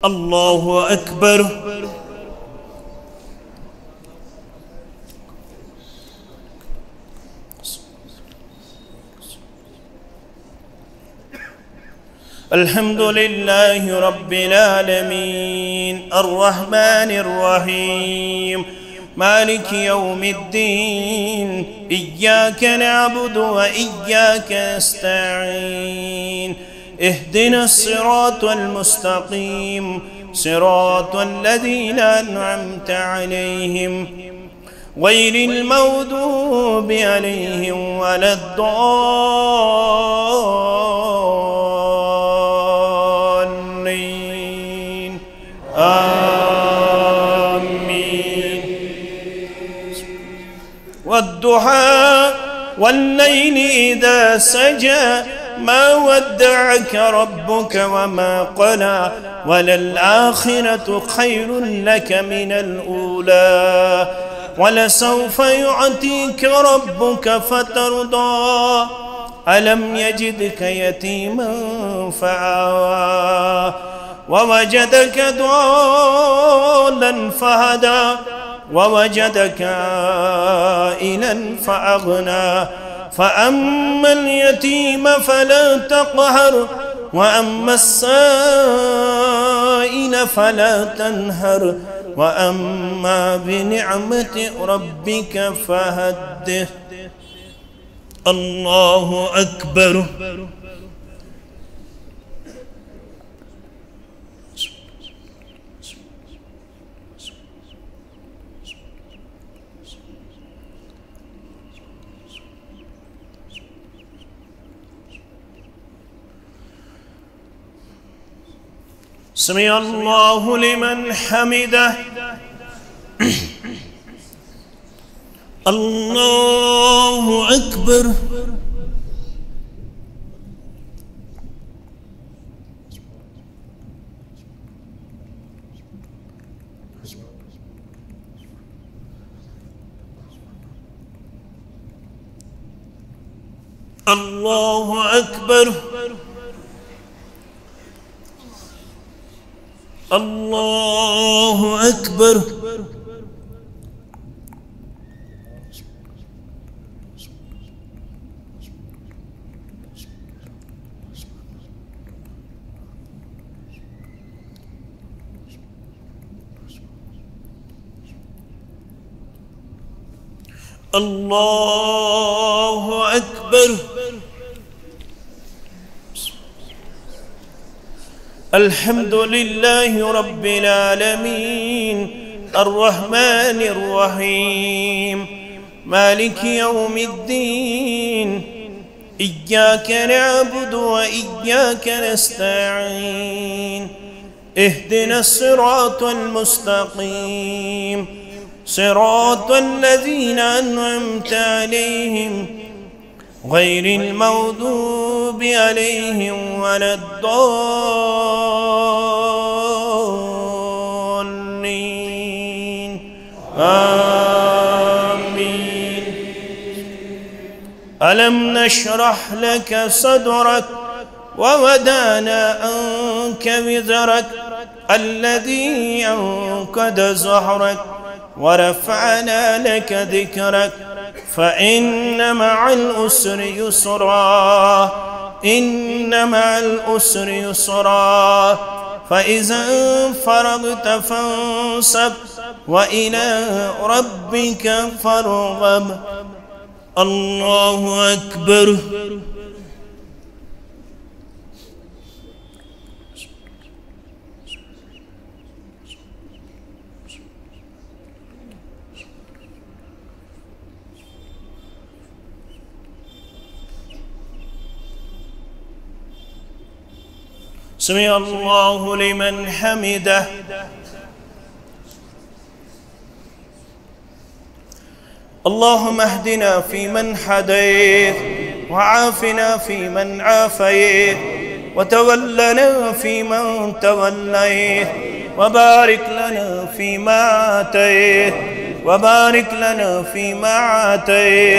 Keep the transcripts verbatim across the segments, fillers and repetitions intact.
الله أكبر. الحمد لله رب العالمين الرحمن الرحيم مالك يوم الدين إياك نعبد وإياك نستعين اهدنا الصراط المستقيم صراط الذين أنعمت عليهم غير المغضوب عليهم ولا الضالين آمين. والضحى والليل إذا سجى ما ودعك ربك وما قلى وللآخرة خير لك من الأولى ولسوف يعطيك ربك فترضى ألم يجدك يتيما فآوى ووجدك ضالا فهدى ووجدك عائلا فأغنى فأما اليتيم فلا تقهر وأما السائل فلا تنهر وأما بنعمة ربك فحدث. الله أكبر. سمع الله لمن حمده. الله أكبر. الله أكبر. الله أكبر. الله أكبر. الحمد لله رب العالمين الرحمن الرحيم مالك يوم الدين إياك نعبد وإياك نستعين اهدنا الصراط المستقيم صراط الذين أنعمت عليهم غير المغضوب عليهم ولا الضالين آمين. ألم نشرح لك صدرك ووضعنا عنك وزرك الذي أنقض ظهرك ورفعنا لك ذكرك فإن مع العسر يسرا إن مع العسر يسرا فإذا فرغت فانصب وإلى ربك فارغب. الله أكبر. سمع الله لمن حمده. اللهم اهدنا فيمن هديت وعافنا فيمن عافيت وتولنا فيمن توليت وبارك لنا فيما آتيت وبارك لنا فيما آتيت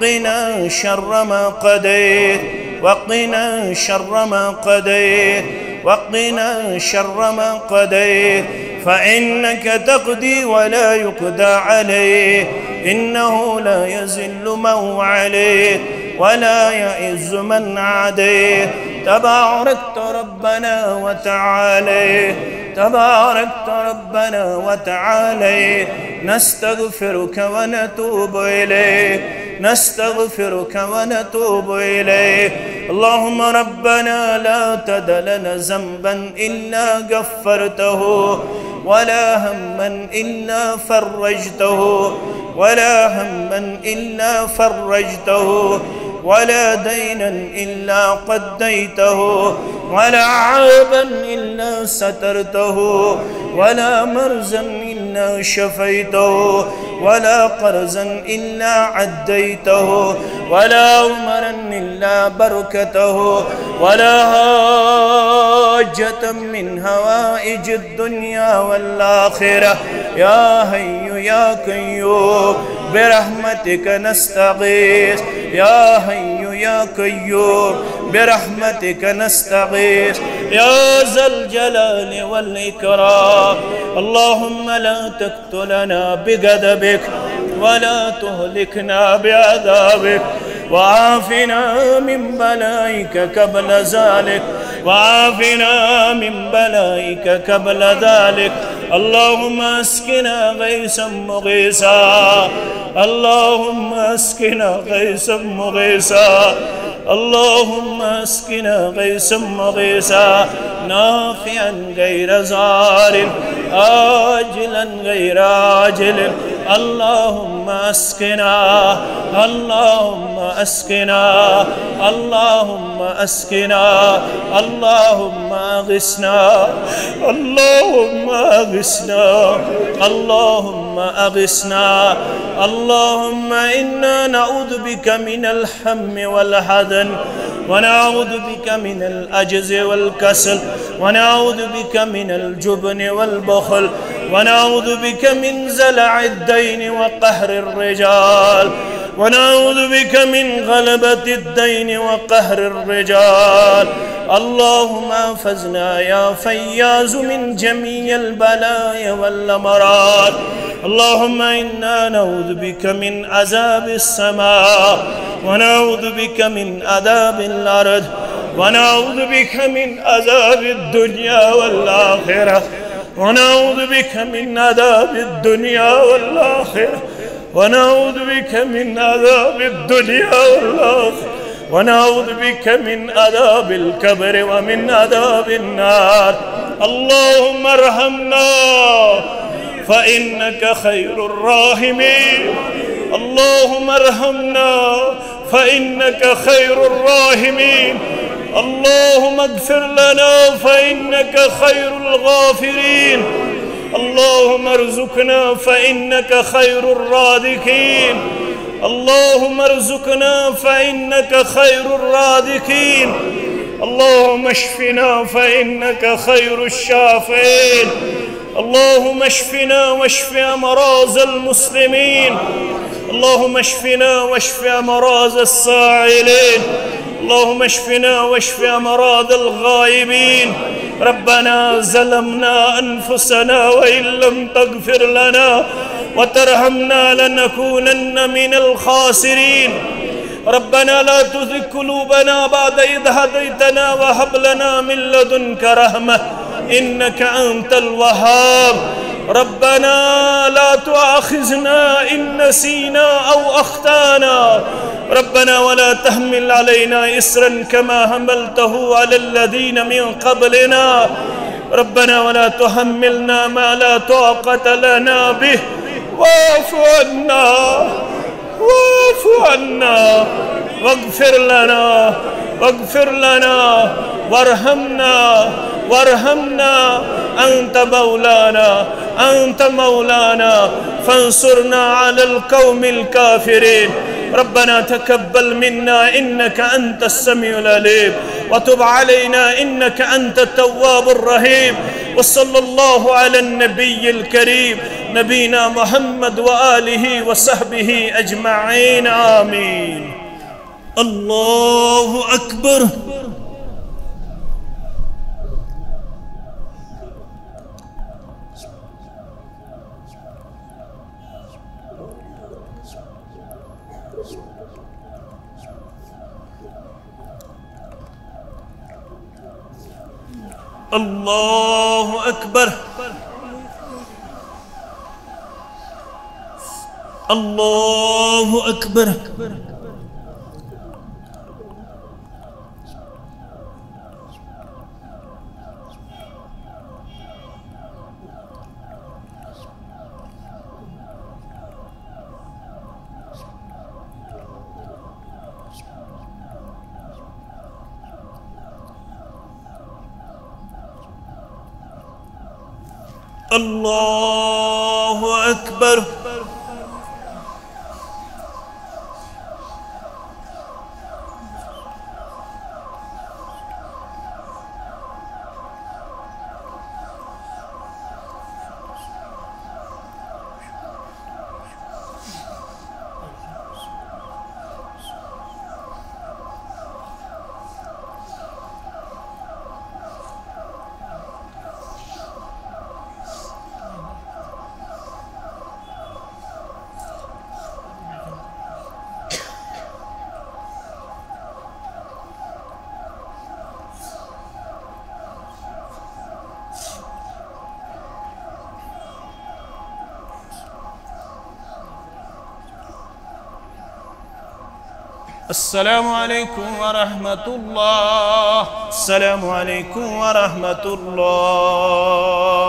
وقنا شر ما قضيت وقنا شر ما قضيت وقنا شر ما قضيت فإنك تقضي ولا يقضى عليه إنه لا يذل من واليت ولا يعز من عاديت تباركت ربنا وتعالى تباركت ربنا وتعالى نستغفرك ونتوب إليك نستغفرك ونتوب إليك اللهم ربنا لا تدع لنا ذنبا إلا غفرته ولا هما إلا فرجته ولا هما إلا فرجته ولا دينا إلا قضيته ولا عيبا إلا سترته ولا مرزا إلا شفيته ولا قرزا إلا عديته ولا عمرا إلا بركته ولا حاجة من هوائج الدنيا والآخرة يا حي يا قيوم برحمتك نستغيث يا حي يا قيوم برحمتك نستغيث يا ذا الجلال والإكرام اللهم لا تقتلنا بغضبك ولا تهلكنا بعذابك وعافنا من بلائك قبل ذلك وعافنا من بلائك قبل ذلك اللهم اسقنا غيثا مغيثا اللهم اسقنا غيثا مغيثا اللهم اسقنا غيثا مغيثا نافعا غير زار آجلا غير آجل اللهم اسقنا اللهم اسقنا اللهم اسقنا اللهم اغثنا اللهم اغثنا اللهم اغثنا اللهم انا نعوذ بك من الهم والحزن ونعوذ بك من العجز والكسل ونعوذ بك من الجبن والبخل ونعوذ بك من زلع الدين وقهر الرجال ونعوذ بك من غلبة الدين وقهر الرجال اللهم احفظنا يا فياز من جميع البلايا والأمراض اللهم إنا نعوذ بك من عذاب السماء ونعوذ بك من عذاب الأرض ونعوذ بك من عذاب الدنيا والآخرة ونعوذ بك من عذاب الدنيا والآخرة ونعوذ بك من عذاب الدنيا والآخرة ونعوذ بك من عذاب القبر ومن عذاب النار اللهم ارحمنا فإنك خير الراحمين اللهم ارحمنا فإنك خير الراحمين اللهم اغفر لنا فإنك خير الغافرين اللهم ارزقنا فإنك خير الرازقين اللهم ارزقنا فإنك خير الرازقين اللهم اشفنا فإنك خير الشافعين اللهم اشفنا واشف أمراض المسلمين اللهم اشفنا واشف أمراض السائلين اللهم اشفنا واشف أمراض الغائبين ربنا ظلمنا أنفسنا وإن لم تغفر لنا وترحمنا لنكونن من الخاسرين ربنا لا تزغ قلوبنا بعد إذ هديتنا وهب لنا من لدنك رحمة إنك أنت الوهاب ربنا لا تؤاخذنا إن نسينا أو أخطأنا ربنا ولا تحمل علينا إصرا كما حملته على الذين من قبلنا ربنا ولا تحملنا ما لا طاقة لنا به واعف عنا واعف عنا واغفر لنا واغفر لنا وارحمنا وارحمنا أنت مولانا أنت مولانا فانصرنا على القوم الكافرين ربنا تقبل منا إنك أنت السميع العليم وتب علينا إنك أنت التواب الرحيم وصلى الله على النبي الكريم نبينا محمد وآله وصحبه أجمعين آمين. الله أكبر. الله أكبر. الله أكبر. الله أكبر. السلام عليكم ورحمة الله. السلام عليكم ورحمة الله.